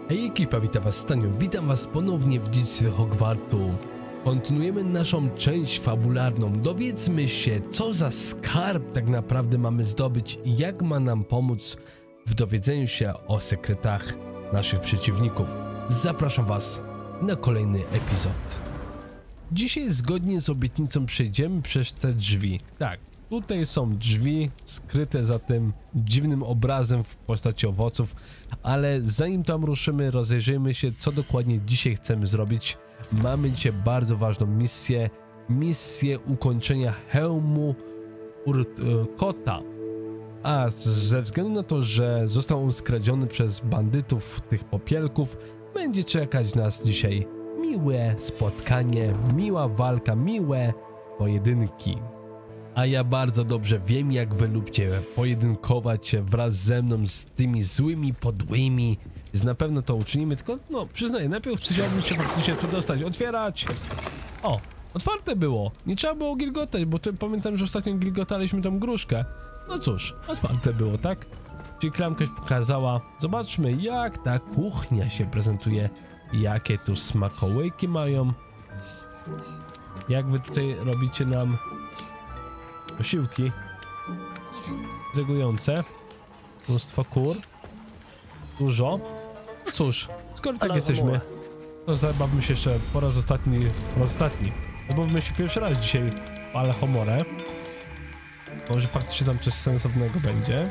Hej ekipa, witam was Staniu, witam was ponownie w Dziedzictwie Hogwartu. Kontynuujemy naszą część fabularną, dowiedzmy się, co za skarb tak naprawdę mamy zdobyć i jak ma nam pomóc w dowiedzeniu się o sekretach naszych przeciwników. Zapraszam was na kolejny epizod. Dzisiaj zgodnie z obietnicą przejdziemy przez te drzwi. Tak, tutaj są drzwi skryte za tym dziwnym obrazem w postaci owoców, ale zanim tam ruszymy, rozejrzyjmy się, co dokładnie dzisiaj chcemy zrobić. Mamy dzisiaj bardzo ważną misję ukończenia hełmu Urtkota. A ze względu na to, że został on skradziony przez bandytów, tych popielków, będzie czekać nas dzisiaj miłe spotkanie, miła walka, miłe pojedynki. A ja bardzo dobrze wiem, jak wy lubicie pojedynkować się wraz ze mną z tymi złymi, podłymi. Więc na pewno to uczynimy, tylko no przyznaję, najpierw chciałbym się faktycznie tu dostać. Otwierać! O, otwarte było. Nie trzeba było gilgotać, bo tu pamiętam, że ostatnio gilgotaliśmy tą gruszkę. No cóż, otwarte było, tak? Czyli klamka pokazała. Zobaczmy, jak ta kuchnia się prezentuje. Jakie tu smakołyki mają. Jak wy tutaj robicie nam posiłki intrygujące. Mnóstwo kur. Dużo. No cóż, skoro tak jesteśmy, to zabawmy się jeszcze po raz ostatni. Zabawmy się pierwszy raz dzisiaj w Alhomorę. Może faktycznie tam coś sensownego będzie.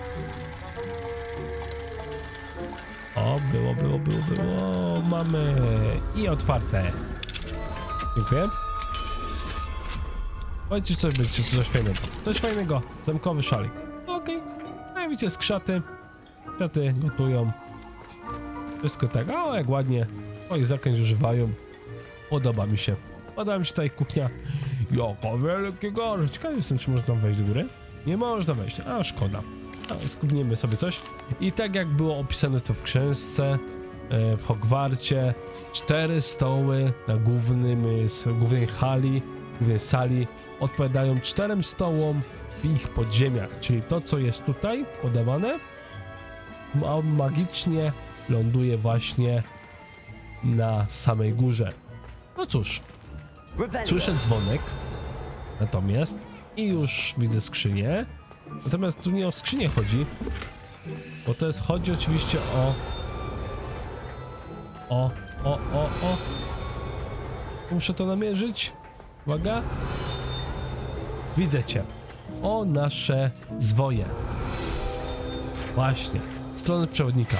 O, było. Mamy i otwarte. Dziękuję. Powiedzcie, coś będzie, coś fajnego. Coś fajnego. Zamkowy szalik. Okej. A jak widzicie, skrzaty. Skrzaty gotują. Wszystko tak. O, jak ładnie. Oj, zakręć używają. Podoba mi się. Podoba mi się tutaj kuchnia. Jaka wielkiego. Ciekawe jestem, czy można wejść do góry. Nie można wejść. A, szkoda. Skubniemy sobie coś. I tak jak było opisane to w książce, w Hogwarcie, 4 stoły na głównej sali odpowiadają 4 stołom w ich podziemiach, czyli to, co jest tutaj podawane, magicznie ląduje właśnie na samej górze. No cóż, słyszę dzwonek, natomiast i już widzę skrzynię, natomiast tu nie o skrzynię chodzi, bo to jest, chodzi oczywiście o. Muszę to namierzyć. Uwaga. Widzę cię. O, nasze zwoje. Właśnie. Strony przewodnika.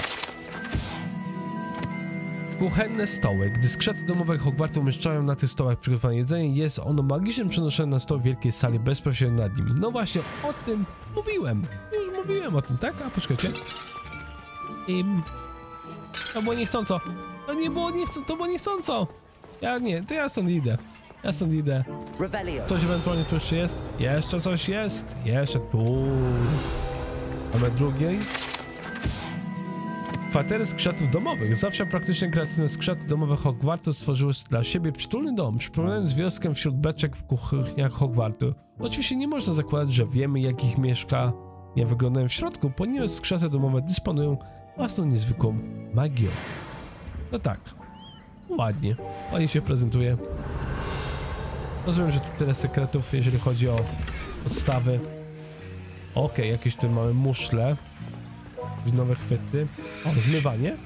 Kuchenne stoły. Gdy skrzaty domowe Hogwartu umieszczają na tych stołach przygotowane jedzenie, jest ono magicznie przenoszone na stoł w wielkiej sali bezpośrednio nad nim. No właśnie, o tym mówiłem. Już mówiłem o tym, tak? A poczekajcie. To było niechcąco. To nie było niechcąco, to było niechcąco. To ja stąd idę. Coś ewentualnie tu jeszcze jest. Jeszcze coś jest. Jeszcze tu. Mamy drugiej. Kwatery skrzatów domowych. Zawsze praktycznie kreatywne skrzaty domowe Hogwartu stworzyły dla siebie przytulny dom, przypominając wioskę wśród beczek w kuchniach Hogwartu. Oczywiście nie można zakładać, że wiemy, jak ich mieszka nie wyglądają w środku, ponieważ skrzaty domowe dysponują własną niezwykłą magią. No tak. Ładnie się prezentuje. Rozumiem, że tu tyle sekretów, jeżeli chodzi o podstawy. Okej, jakieś tu mamy muszle. Nowe chwyty. O, zmywanie.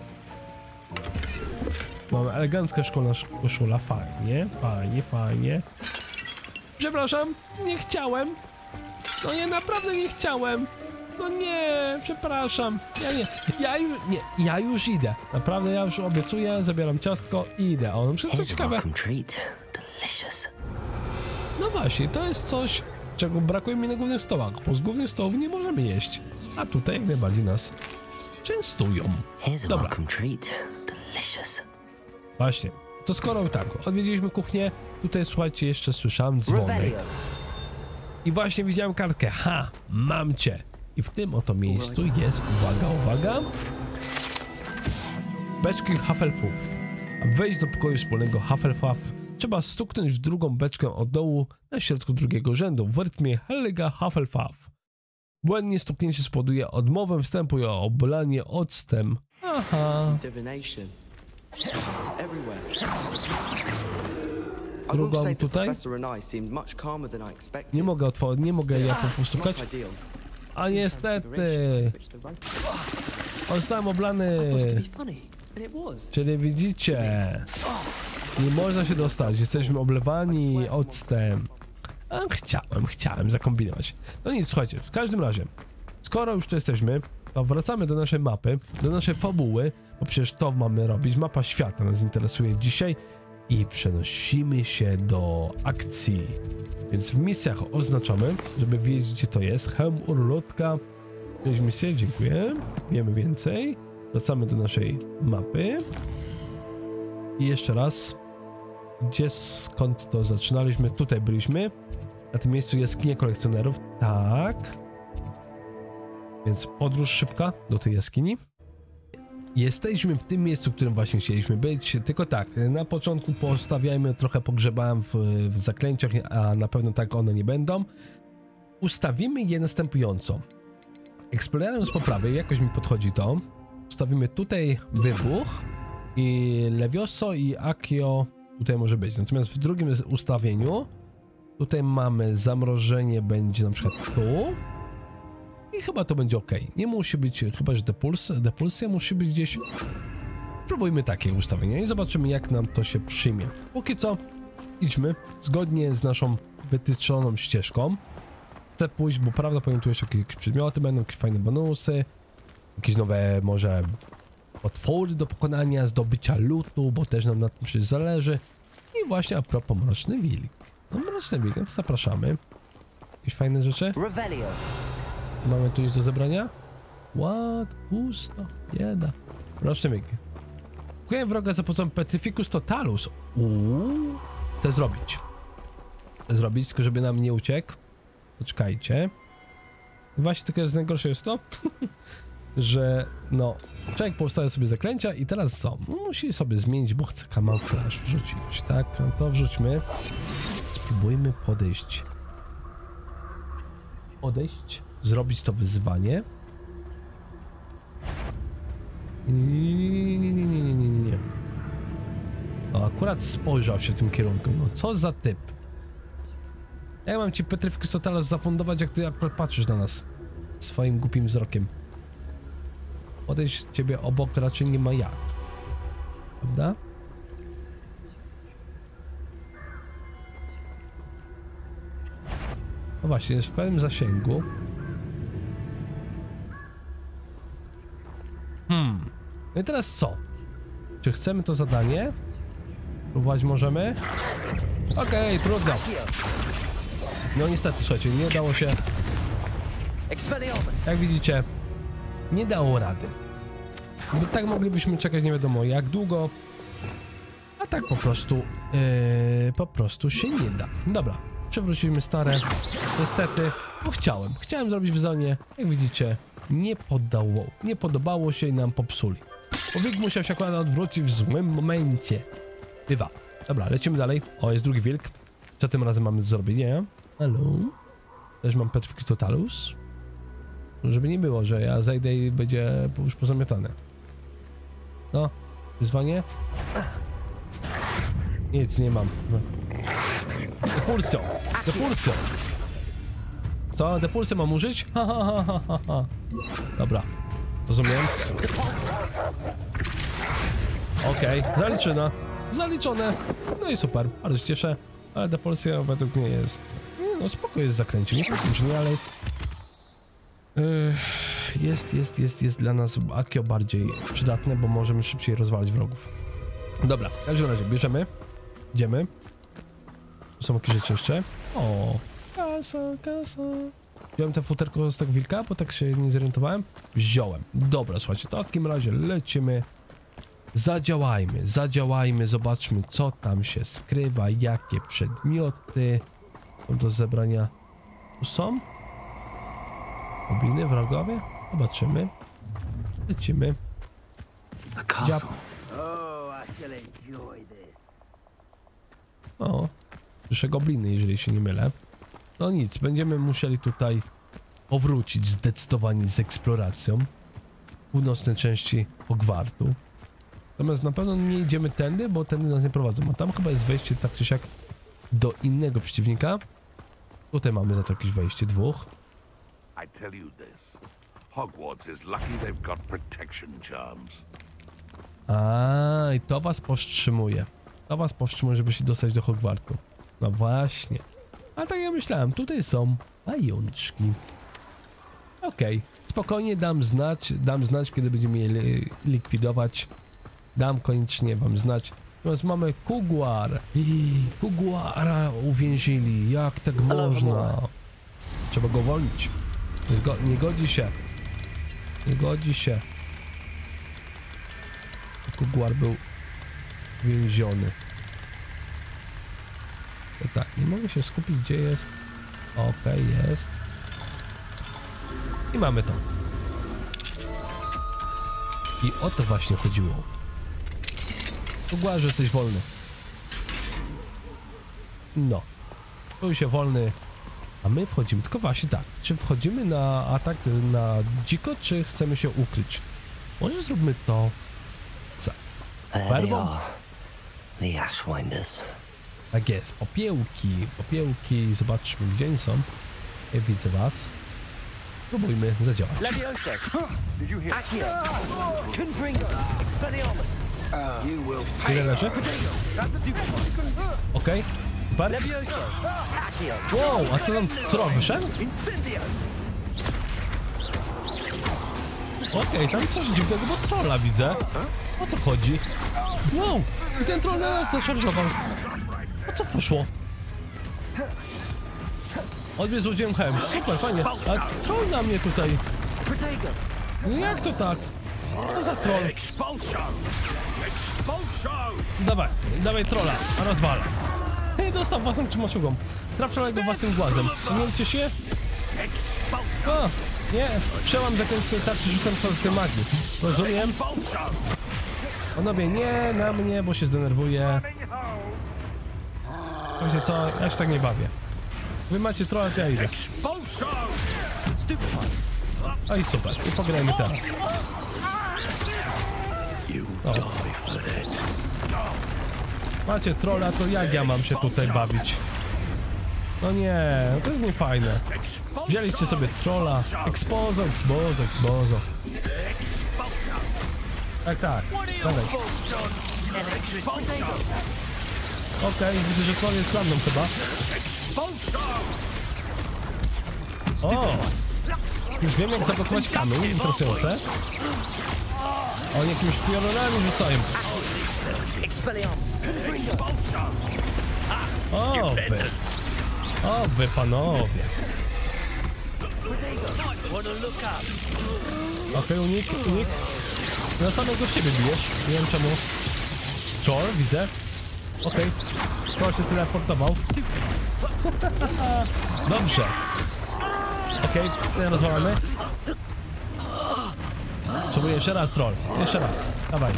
Mamy elegancka szkolna koszula. Fajnie. Przepraszam, nie chciałem. No nie, naprawdę nie chciałem. No nie, przepraszam. Ja już idę. Naprawdę, ja już obiecuję, zabieram ciastko i idę. O, co ciekawe. No właśnie, to jest coś, czego brakuje mi na głównych stołach, bo z głównych stołów nie możemy jeść. A tutaj jak najbardziej nas częstują. Dobra. Właśnie. To skoro tak, odwiedziliśmy kuchnię, tutaj słuchajcie, jeszcze słyszałem dzwonek. I właśnie widziałem kartkę. Ha! Mam cię! I w tym oto miejscu jest, uwaga, beczki Hufflepuff. Aby wejść do pokoju wspólnego Hufflepuff, trzeba stuknąć w drugą beczkę od dołu na środku drugiego rzędu w rytmie Helga Hufflepuff. Błędnie stuknięcie spowoduje odmowę wstępu i oblanie octem. Aha. Divination. Everywhere. Drugą tutaj. Nie mogę otworzyć, nie mogę ja postukać. A niestety. Zostałem oblany. Czyli widzicie. Nie można się dostać. Jesteśmy oblewani octem. A chciałem zakombinować. No nic, słuchajcie, w każdym razie. Skoro już tu jesteśmy, to wracamy do naszej mapy, do naszej fabuły, bo przecież to mamy robić. Mapa świata nas interesuje dzisiaj i przenosimy się do akcji. Więc w misjach oznaczamy, żeby wiedzieć, gdzie to jest. Hełm urlotka. Jakieś misje, dziękuję. Wiemy więcej. Wracamy do naszej mapy. I jeszcze raz. Skąd to zaczynaliśmy? Tutaj byliśmy. Na tym miejscu jaskinia kolekcjonerów. Tak. Więc podróż szybka do tej jaskini. Jesteśmy w tym miejscu, w którym właśnie chcieliśmy być, tylko tak, na początku pogrzebałem w zaklęciach, a na pewno tak one nie będą. Ustawimy je następująco. Eksplorując po prawej, jakoś mi podchodzi to. Ustawimy tutaj wybuch i Levioso i Accio tutaj może być. Natomiast w drugim ustawieniu tutaj mamy zamrożenie, będzie na przykład tu. I chyba to będzie ok. Nie musi być, chyba że depulsja musi być gdzieś. Spróbujmy takie ustawienie i zobaczymy, jak nam to się przyjmie. Póki co idźmy zgodnie z naszą wytyczoną ścieżką. Chcę pójść, bo prawdopodobnie tu jeszcze jakieś przedmioty będą, jakieś fajne bonusy, jakieś nowe może potwory do pokonania, zdobycia lootu, bo też nam na tym przecież zależy. I właśnie a propos Mroczny Wilk. No Mroczny Wilk, no to zapraszamy. Jakieś fajne rzeczy? Mamy tu nic do zebrania? What? Pusto. Bieda. Mroczny Wilk. Kuję wroga za pomocą Petrificus Totalus. Chcę zrobić, tylko żeby nam nie uciekł. Poczekajcie. Właśnie tylko jest najgorsze jest to, że no, człowiek powstawia sobie zaklęcia i teraz co? Musi sobie zmienić, bo chce kamuflaż wrzucić, tak? No to wrzućmy. Spróbujmy podejść. Zrobić to wyzwanie. Nie. No, akurat spojrzał się w tym kierunku. No co za typ? Jak mam ci Petrificus Totalus zafundować, jak ty patrzysz na nas swoim głupim wzrokiem? Podejść ciebie obok raczej nie ma jak. Prawda? No właśnie, jest w pełnym zasięgu. No i teraz co? Czy chcemy to zadanie? Próbować możemy? Okej, trudno. No niestety, słuchajcie, nie dało się. Jak widzicie, nie dało rady. Bo tak moglibyśmy czekać nie wiadomo jak długo. A tak po prostu się nie da. Dobra, przewróciliśmy stare. Niestety, bo chciałem zrobić wyzwanie. Jak widzicie, nie podobało się i nam popsuli. Bo wilk musiał się akurat odwrócić w złym momencie. Bywa. Dobra, lecimy dalej. O, jest drugi wilk. Co tym razem mamy do zrobienia? Halo? Też mam Petrificus Totalus. Żeby nie było, że ja zejdę i będzie już pozamiatane. No, wyzwanie. Nic nie mam. Depulsją! Co? Depulsję mam użyć? Ha. Dobra. Rozumiem. Okej, zaliczone. No i super, bardzo się cieszę. Ale depulsja według mnie jest... No spoko jest zakręcie, nie powiem, że nie, ale jest dla nas Accio bardziej przydatne, bo możemy szybciej rozwalać wrogów. Dobra, w każdym razie bierzemy, idziemy. Tu są jakieś rzeczy jeszcze. O, kasa. Wziąłem te futerko z tego wilka, bo tak się nie zorientowałem. Wziąłem. Dobra, słuchajcie, to w takim razie lecimy. Zadziałajmy, zobaczmy co tam się skrywa, jakie przedmioty do zebrania tu są. Gobliny, wrogowie? Zobaczymy. Lecimy. O, słyszę gobliny, jeżeli się nie mylę. No nic, będziemy musieli tutaj powrócić zdecydowanie z eksploracją. północnej części Hogwartu. Natomiast na pewno nie idziemy tędy, bo tędy nas nie prowadzą. A tam chyba jest wejście tak czy siak do innego przeciwnika. Tutaj mamy za to jakieś wejście, dwóch. I tell you this. Hogwarts is lucky they've got protection charms. I to was powstrzymuje. To was powstrzymuje, żeby się dostać do Hogwartu. No właśnie. A tak ja myślałem, tutaj są pajączki. Okej, spokojnie dam znać, kiedy będziemy je likwidować. Dam koniecznie wam znać. Natomiast mamy Kugłar. Kugłara uwięzili. Jak tak można? Trzeba go uwolnić. Nie godzi się. Nie godzi się. Kugłar był więziony. To tak, nie mogę się skupić, gdzie jest. Okej, jest. I mamy to. I o to właśnie chodziło. Kugłarze, jesteś wolny. No. Czuj się wolny. A my wchodzimy. Tylko właśnie tak. Czy wchodzimy na atak na dziko, czy chcemy się ukryć? Może zróbmy to. Co? The Ashwinders. Tak jest. Popiełki. Popiełki. Zobaczmy, gdzie oni są. Ja widzę was. Próbujmy zadziałać. Levioso! Accio! Confringo! Expelliarmus! You will pay! Ile leży? Okej. Super. Levioso! Accio! Wow, a co tam troll wyszedł? Incendio! Okej, tam coś dziwnego, bo trolla widzę. O co chodzi? Wow, i ten troll na nas zaszarżował. O co poszło? Odbierz złodziejem hełm. Super, fajnie. A troll na mnie tutaj. Protego! No jak to tak? Co za troll? Expulsion! Expulsion! Dawaj trolla, a rozwala. Hej, dostał własną czymosiugą. Traf go własnym głazem. Mieliście się? O, nie, przełam zakończenie tarczy rzutem tej magii. Rozumiem. Panowie, nie na mnie, bo się zdenerwuję. Wiecie co, ja się tak nie bawię. Wy macie trolla, to ja idę. O i super, i pograjmy teraz. O. Macie trolla, to jak ja mam się tutaj bawić? No nie, to jest niefajne. Wzięliście sobie trolla. Expozo. Tak. Dawaj. Okej, widzę, że troll jest za mną chyba. O! Już wiem, jak zablokować kamień. Interesujące. Oni jakimiś piorunami rzucają. O wy panowie. Okej, unik. Na samego siebie bijesz. Nie wiem czemu. Troll, widzę. Okej. Troll się teleportował. Dobrze. Okej, tutaj rozwalamy. Spróbuję jeszcze raz, troll. Jeszcze raz. Dawaj.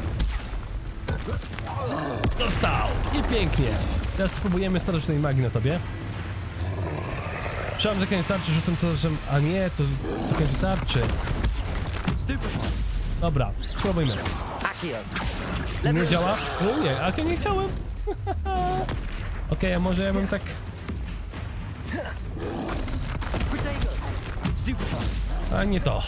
Dostał! I pięknie. Teraz spróbujemy statycznej magii na tobie. Trzeba zakończyć tarczy rzutem torzem. A nie, to zakończy tarczy. Dobra, spróbujmy. Nie działa? No nie, Akio nie chciałem. Okej, a może ja bym tak... A nie to.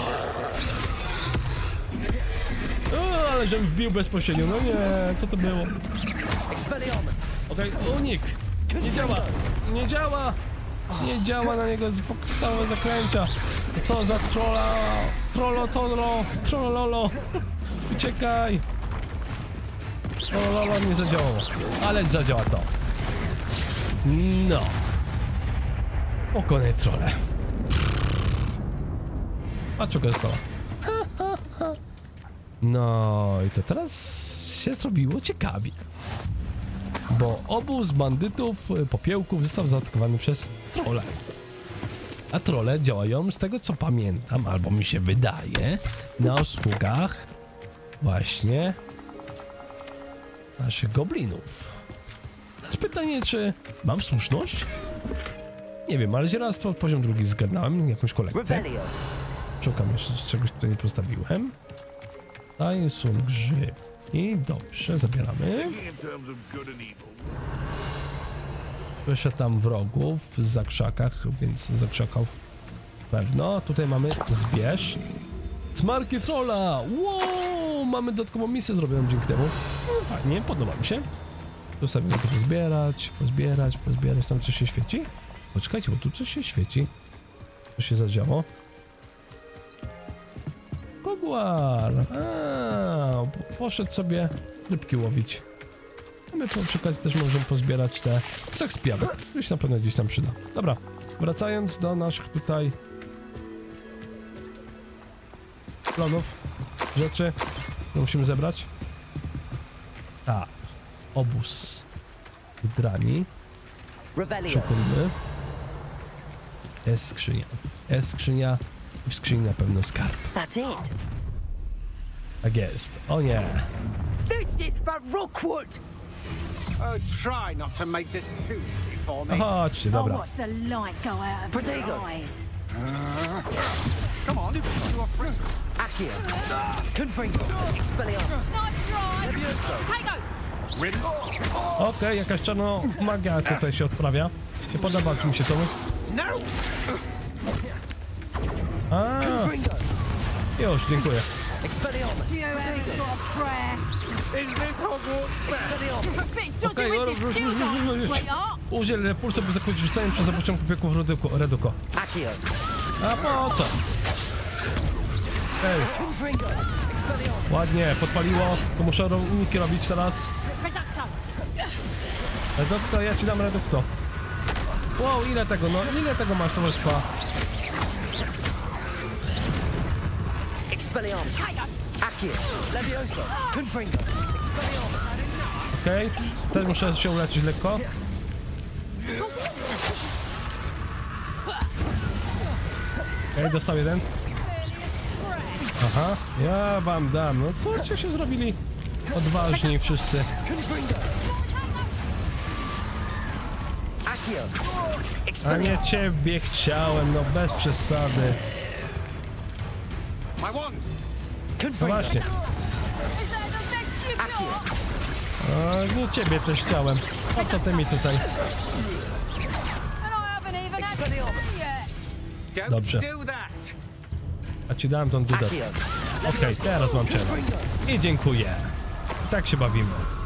Ale żem wbił bezpośrednio. No nie, co to było? Okej, unik. Nie działa na niego stałe zaklęcia. Co za trolla? Trollolo. Uciekaj. Trollolo nie zadziałało. Ale zadziała to. No. Pokonaj trolle. A czego zostało? No i to teraz się zrobiło ciekawie. Bo obóz bandytów, popiełków został zaatakowany przez trolle. A trolle działają, z tego co pamiętam, albo mi się wydaje, na usługach właśnie naszych goblinów. Teraz pytanie, czy mam słuszność? Nie wiem, ale zieractwo poziom drugi zgarnąłem, jakąś kolekcję. Szukam jeszcze czegoś, tutaj nie postawiłem. Tutaj są grzybki. Dobrze, zabieramy. In terms of good and evil. Słyszę tam wrogów za krzakach, więc za krzaków pewno. Tutaj mamy zbierz. Smarki trolla! Wow! Mamy dodatkową misję zrobioną dzięki temu. No, fajnie, podoba mi się. Tu sobie to pozbierać. Tam coś się świeci? Poczekajcie, bo tu coś się świeci. Co się zadziało? Kogłar! Poszedł sobie rybki łowić. A my przy okazji też możemy pozbierać te cech z piawek, który się na pewno gdzieś tam przyda. Dobra, wracając do naszych tutaj plonów, rzeczy, które musimy zebrać. Tak, obóz Hydrani. Szukujmy. Jest skrzynia i w skrzyni na pewno skarb. That's it. Tak jest. O nie. This is for Rookwood. Oh, try not to make this too easy for me. Chodźcie, I'll dobra. watch the light go out of Protego. your eyes. Come on, you are free. Accio. Confringo. Expelliarmus. Okej, jakaś czarna magia tutaj się odprawia. Nie podoba mi się to. No! A, Confringo. już, dziękuję. Expelliarmus. You haven't got a prayer. Is this Hogwarts? Expelliarmus. Bit dodgy Okej, with your skills on, sweetheart. Udziel repulsu, by zakończyć rzucaniem przez zapoczątku pieków Reduko. Accio. A po co? Ej, Confringo. Expelliarmus. ładnie, podpaliło. To muszę uniki robić teraz. Reducto. Redukto, ja ci dam redukto. Wow, ile tego, no ile tego masz towarzystwa? Expelliarmus. Accio. Levioso. Confringo. Expelliarmus. Okej, teraz muszę się uleczyć lekko. Okej, dostał jeden. Aha, ja wam dam. No kurczę, się zrobili odważni wszyscy. Confringo. Accio. A nie Expelliarmus. ciebie chciałem, no bez przesady. My wand! No Confringo. właśnie. Is that the best you got? A nie ciebie też chciałem. Po co ty mi tutaj? And I haven't even had to yet. Don't Dobrze. do that! A ci dałem tą dudę. Accio. Okej, teraz mam przerwę. I dziękuję. Tak się bawimy.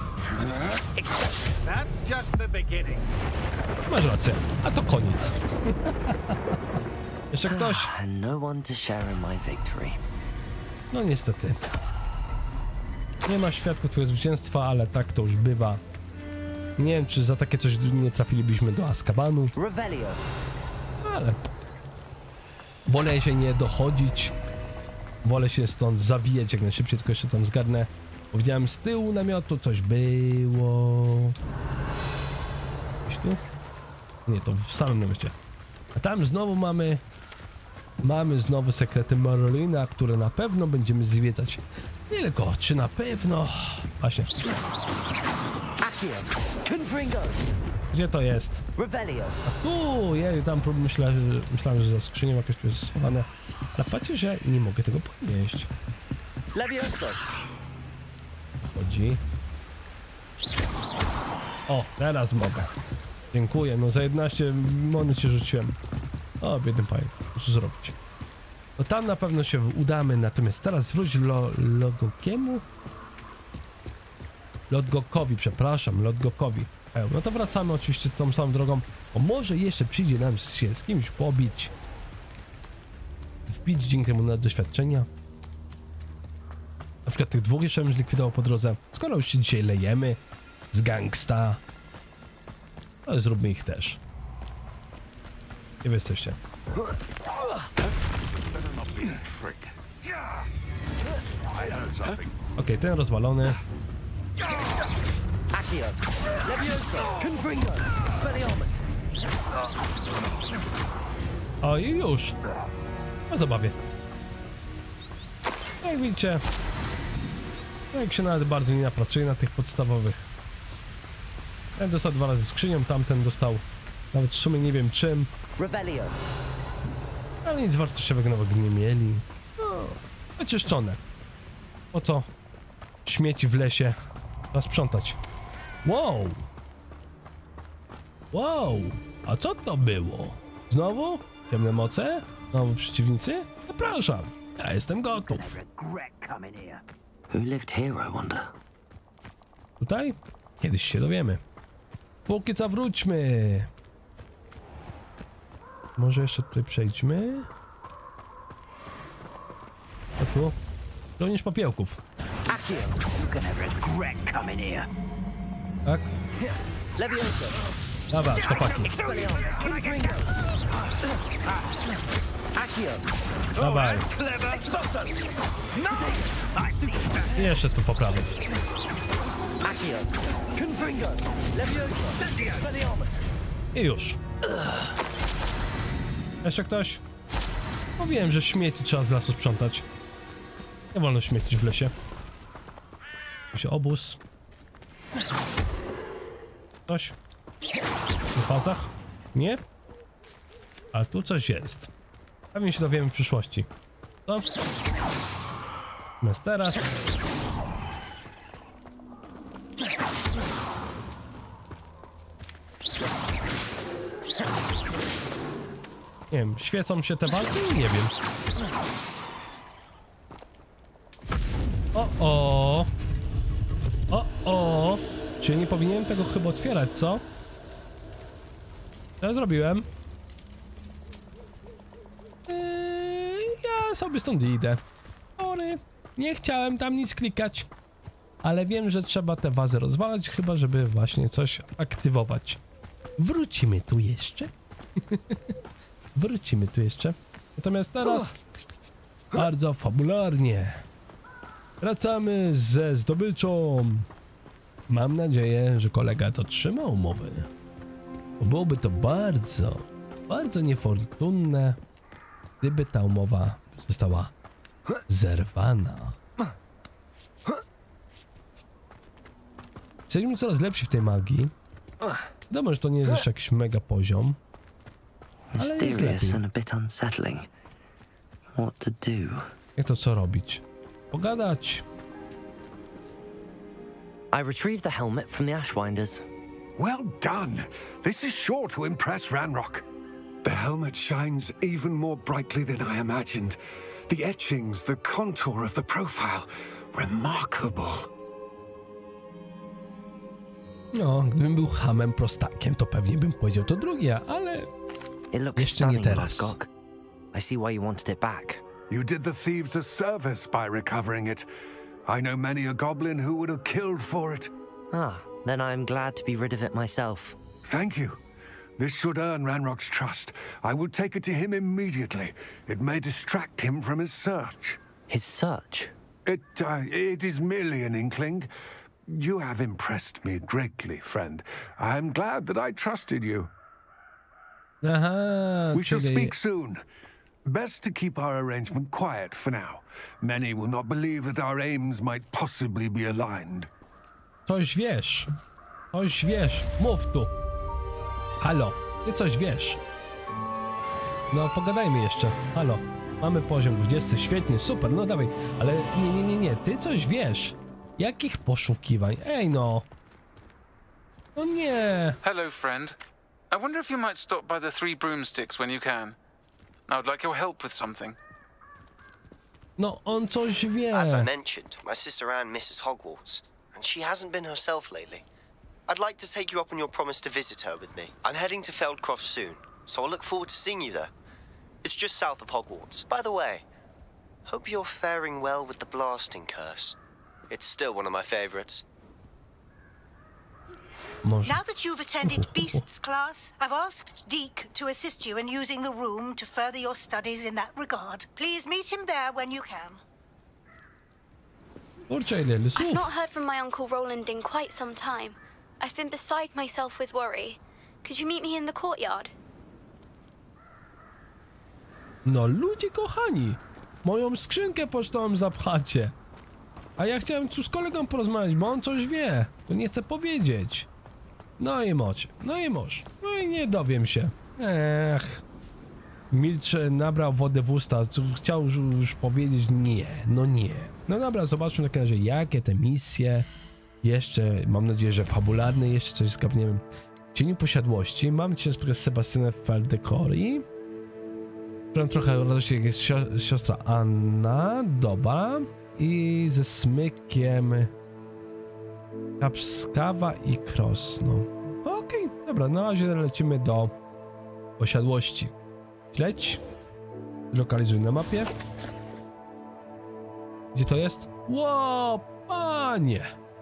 That's just the beginning. Masz rację. A to koniec. Jeszcze ktoś? And no one to share in my victory. No niestety. Nie ma świadków twojego zwycięstwa, ale tak to już bywa. Nie wiem, czy za takie coś nie trafilibyśmy do Azkabanu, Revelio. ale wolę się nie dochodzić. Wolę się stąd zawijać jak najszybciej, tylko jeszcze tam zgarnę. Bo widziałem z tyłu namiotu coś było. Gdzieś tu? Nie, to w samym namiocie. A tam znowu mamy znowu sekrety Merlina, które na pewno będziemy zwiedzać. Nie tylko, czy na pewno? Właśnie, Accio. Confringo. gdzie to jest? Revelio. Tu, ja tam myślałem, że za skrzynią jakieś tu jest schowane. Ale patrzcie, że nie mogę tego podnieść. Levioso. Chodzi. O, teraz mogę. Dziękuję, no za 11 monet się rzuciłem. O, biedny pająk, co zrobić? No tam na pewno się udamy, natomiast teraz zwróć Lodgokiemu? Lodgokowi, przepraszam, Lodgokowi. No to wracamy oczywiście tą samą drogą, bo może jeszcze przyjdzie nam się z kimś pobić. Wbić dzięki mu na doświadczenia. Na przykład tych dwóch jeszcze bym zlikwidował po drodze. Skoro już się dzisiaj lejemy z gangsta, to zróbmy ich też. Gdzie wy jesteście? Okej, ten rozwalony. Accio. Levioso. Confringo. Expelliarmus. O i już. O zabawie. Jak widzicie, jak się nawet bardzo nie napracuje na tych podstawowych. Ten dostał 2 razy skrzynią, tamten dostał nawet w sumie nie wiem czym. Revelio. Ale nic wartościowego nowego nie mieli. No, wyczyszczone. Po co śmieci w lesie trzeba sprzątać? Wow! Wow! A co to było? Znowu? Ciemne moce? Znowu przeciwnicy? Zapraszam, ja jestem gotów. Who lived here, I wonder? Tutaj? Kiedyś się dowiemy. Póki co wróćmy. Może jeszcze tutaj przejdźmy? A tu? Żołnierz popiołków. Tak? Levioso. Dobra, chłopaki. Expelliarmus. Confringo. Accio. Dawaj. Expulso. I jeszcze tu poprawię. Accio. Confringo. Levioso. Expelliarmus. I już. Jeszcze ktoś? Mówiłem, że śmieci trzeba z lasu sprzątać. Nie wolno śmiecić w lesie. Tu się obóz. Coś? W fazach? Nie? A tu coś jest. Pewnie się dowiemy w przyszłości. Co? Natomiast teraz... Nie wiem, świecą się te walki? Nie wiem. O-o! O-o! Czy nie powinienem tego chyba otwierać, co? Co ja zrobiłem? Ja sobie stąd idę. Sorry, nie chciałem tam nic klikać. Ale wiem, że trzeba te wazy rozwalać, chyba żeby właśnie coś aktywować. Wrócimy tu jeszcze. Wrócimy tu jeszcze. Natomiast teraz bardzo fabularnie wracamy ze zdobyczą. Mam nadzieję, że kolega dotrzyma umowy. Bo byłoby to bardzo, bardzo niefortunne, gdyby ta umowa została zerwana. Jesteśmy coraz lepsi w tej magii. Wiadomo, że to nie jest jeszcze jakiś mega poziom. Mysterious and a bit unsettling. What to do? Jak to co robić? Pogadać. I retrieved the helmet from the Ashwinders. Well done. This is sure to impress Ranrock. The helmet shines even more brightly than I imagined. The etchings, the contour of the profile. Remarkable. No, gdybym był hamem prostakiem, to pewnie bym powiedział to drugie, ale It looks jeszcze nie stunning, teraz. Rodgok. I see why you wanted it back. You did the thieves a service by recovering it. I know many a goblin who would have killed for it. Ah, then I'm glad to be rid of it myself. Thank you. This should earn Ranrock's trust. I will take it to him immediately. It may distract him from his search. His search? It is merely an inkling. You have impressed me greatly, friend. I am glad that I trusted you. Aha, We shall czyli speak soon. Best to keep our arrangement quiet for now. Many will not believe that our aims might possibly be aligned. coś wiesz. Coś wiesz. Mów tu. Halo, ty coś wiesz. No, pogadajmy jeszcze. Halo, mamy poziom 20, świetnie, super, no dawaj. Ale nie, ty coś wiesz. Jakich poszukiwań? Ej no. No nie. Hello, friend. I wonder if you might stop by the Three Broomsticks when you can. I would like your help with something. No, on coś wie. As I mentioned, my sister Anne misses Hogwarts, and she hasn't been herself lately. I'd like to take you up on your promise to visit her with me. I'm heading to Feldcroft soon, so I'll look forward to seeing you there. It's just south of Hogwarts. By the way, hope you're faring well with the blasting curse. It's still one of my favorites. Może. Now that you've attended Beasts class, I've asked Deke to assist you in using the room to further your studies in that regard. Please meet him there when you can. Kurczę, ile I've słów. not heard from my Uncle Roland in quite some time. I've been beside myself with worry. Could you meet me in the courtyard? No ludzie kochani, moją skrzynkę pocztową zapchacie. A ja chciałem tu z kolegą porozmawiać, bo on coś wie. To nie chce powiedzieć. No i mocie, no i moż. No i nie dowiem się. Milcz nabrał wodę w usta, chciał już powiedzieć nie, no nie. No dobra, zobaczmy w takim razie, jakie te misje jeszcze, mam nadzieję, że fabularne, jeszcze coś skapniemy. W Cieniu Posiadłości, mam cię z Sebastianem Feldekori. Mam trochę radości, jest siostra Anna, dobra. I ze Smykiem Kapskawa i Krosno. Okej, dobra, na razie lecimy do posiadłości. Śledź. Lokalizuj na mapie. Gdzie to jest? Ło, panie!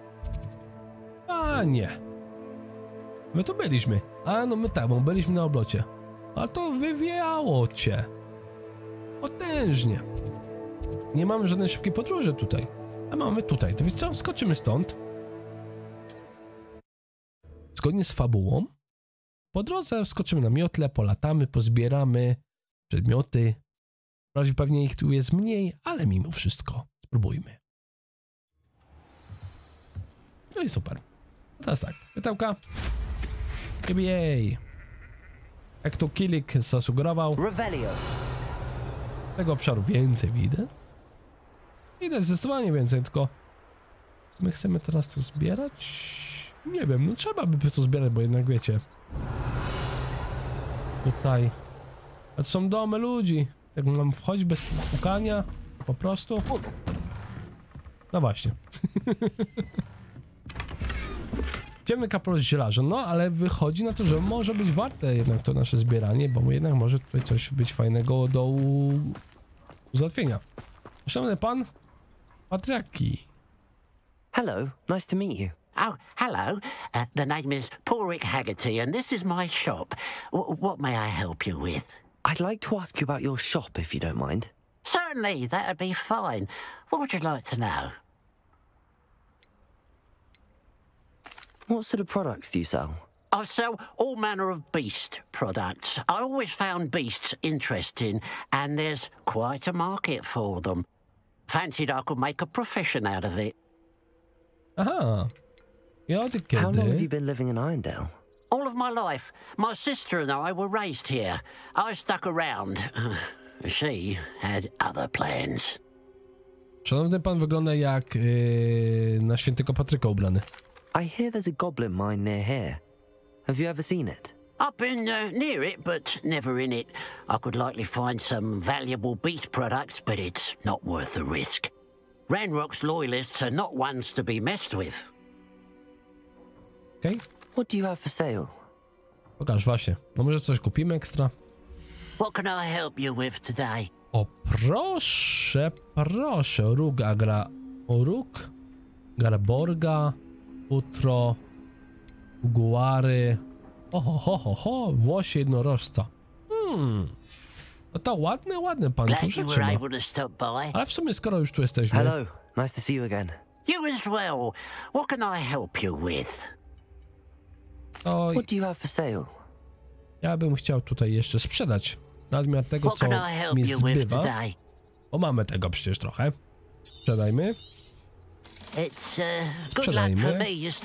Panie! My tu byliśmy. A no my tak, bo byliśmy na oblocie. Ale to wywiało cię. Potężnie. Nie mamy żadnej szybkiej podróży tutaj. A mamy tutaj. To więc co? Skoczymy stąd. Zgodnie z fabułą. Po drodze wskoczymy na miotle, polatamy, pozbieramy przedmioty. Wprawdzie pewnie ich tu jest mniej, ale mimo wszystko spróbujmy. No i super. Teraz tak, pytałka. Jej. Jak tu Kilik zasugerował. Tego obszaru więcej widzę. Widać zdecydowanie więcej, tylko my chcemy teraz to zbierać? Nie wiem, no trzeba by to zbierać, bo jednak wiecie. Tutaj. A to są domy ludzi. Jak mam wchodzić bez pukania, po prostu. No właśnie. Ciemny kapelusz zielarza, no ale wychodzi na to, że może być warte jednak to nasze zbieranie, bo jednak może tutaj coś być fajnego do załatwienia. Szanowny pan Patriaki. Hello, nice to meet you. Oh, hello. The name is Paulric Haggerty, and this is my shop. What may I help you with? I'd like to ask you about your shop, if you don't mind. Certainly, that'd be fine. What would you like to know? What sort of products do you sell? I sell all manner of beast products. I always found beasts interesting, and there's quite a market for them. Fancied I could make a profession out of it. Aha. How long have you been living in Irondale? All of my life. My sister and I were raised here. I stuck around. She had other plans. Szanowny pan wygląda jak na świętego Patryka ubrany. I hear there's a goblin mine near here. Have you ever seen it? I've been near it, but never in it. I could likely find some valuable beast products, but it's not worth the risk. Ranrock's loyalists are not ones to be messed with. Okay. What do you have for sale? Pokaż właśnie. No może coś kupimy ekstra? What can I help you with today? O proszę, proszę. Róg Garborga, futro, guary. Ho, włosie jednorożca. No to ładny pan tu rzeczy ma. Ale w sumie skoro już tu jesteśmy... Hello, nice to see you again. You as well. What can I help you with? To... What do you have for sale? Ja bym chciał tutaj jeszcze sprzedać. Nadmiar tego, co mi zbywa. Bo mamy tego przecież trochę. Sprzedajmy. Sprzedajmy.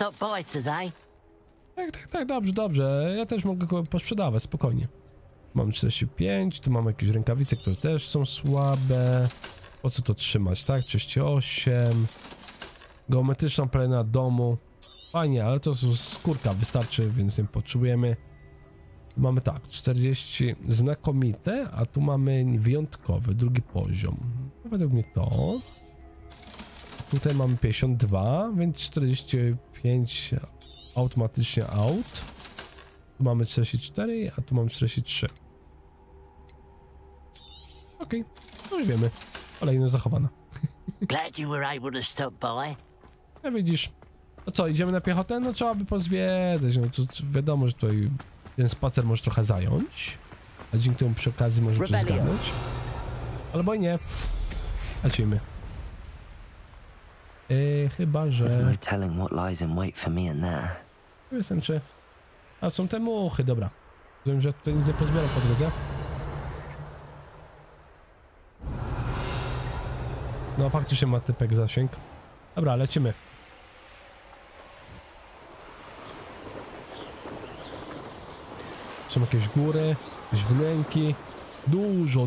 Tak, dobrze. Ja też mogę go posprzedawać, spokojnie. Mamy 45, tu mamy jakieś rękawice, które też są słabe. Po co to trzymać, tak? 38. Geometryczna plena domu. Fajnie, ale to skórka wystarczy, więc nie potrzebujemy. Mamy tak, 40 znakomite, a tu mamy wyjątkowy, drugi poziom. Według mnie to. Tutaj mamy 52, więc 45 automatycznie out. Tu mamy 44, a tu mamy 43. Okej, to już wiemy. Kolejność zachowana. Glad you were able to stop by. Ja widzisz. No co, idziemy na piechotę? No trzeba by pozwiedzać. No to wiadomo, że tutaj ten spacer może trochę zająć. A dzięki temu przy okazji możemy coś zgadnąć. Albo i nie. Lecimy. Chyba, że... There's no telling what lies in wait for me in there. Wystarczy. A są te muchy, dobra. Wiem, że tutaj nic nie pozbieram po drodze. No faktycznie ma typek zasięg. Dobra, lecimy. Są jakieś góry, jakieś wnęki. Dużo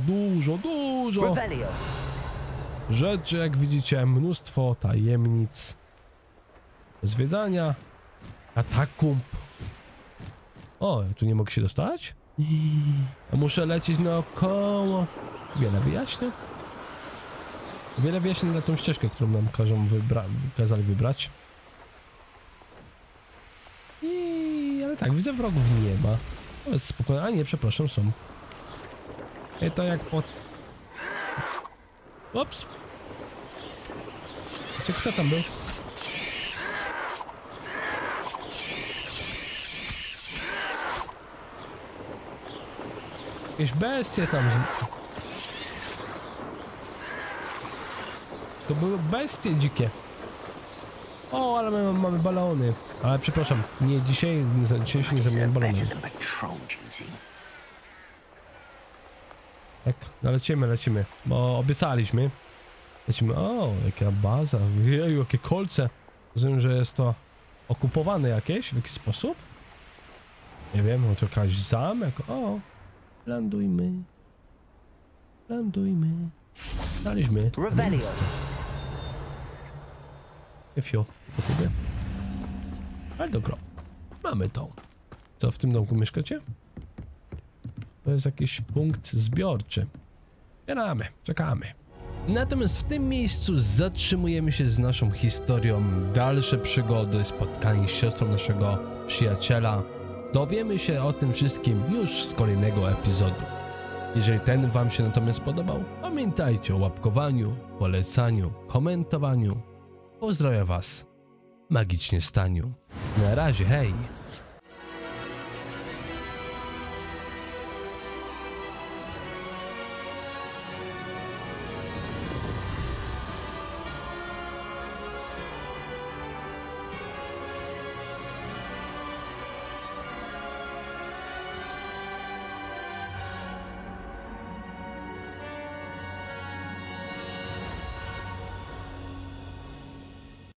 rzeczy, jak widzicie, mnóstwo tajemnic, zwiedzania, katakumb. O, tu nie mogę się dostać? Ja muszę lecieć naokoło. Wiele wyjaśnień na tą ścieżkę, którą nam kazali wybrać. Ale tak, widzę, wrogów nie ma. Ale spokojnie, a nie, przepraszam, są. I to jak pod... Ups. Kto tam był? Jakieś bestie tam... To były bestie dzikie. O, ale my mamy balony. Ale przepraszam, nie dzisiaj się nie zamieniam balony. Tak, no lecimy, bo obiecaliśmy. Lecimy, o, jaka baza, jeju, jakie kolce. Rozumiem, że jest to okupowane jakieś, w jakiś sposób? Nie wiem, to jakaś zamek, o. Lądujmy. Daliśmy miejsce. Fio, gotowe. Ale dobra, mamy to. Co, w tym domku mieszkacie? To jest jakiś punkt zbiorczy. Bieramy, czekamy. Natomiast w tym miejscu zatrzymujemy się z naszą historią. Dalsze przygody, spotkanie z siostrą naszego przyjaciela. Dowiemy się o tym wszystkim już z kolejnego epizodu. Jeżeli ten wam się natomiast podobał, pamiętajcie o łapkowaniu, polecaniu, komentowaniu. Pozdrawiam was magicznie Staniu. Na razie, hej!